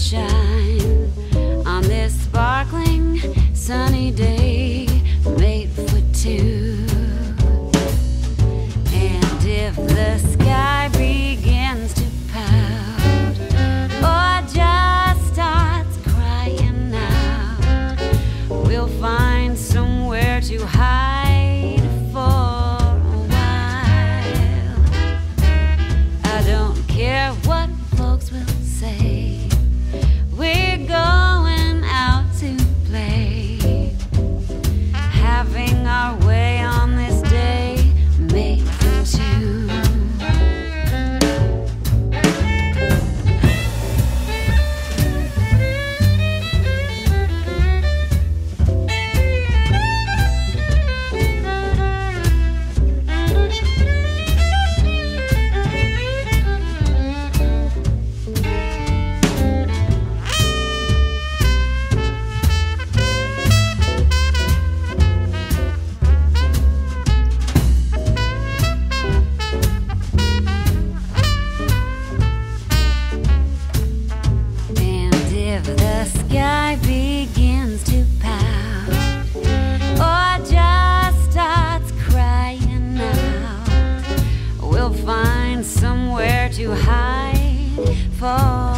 sunshine on this sparkling sunny day made for two. And if the sky begins to pout or just starts crying out, we'll find somewhere to hide for a while. I don't care what folks will say, we're going out to play, having our way on this day made for two. If the sky begins to pout or just starts crying out, we'll find somewhere to hide for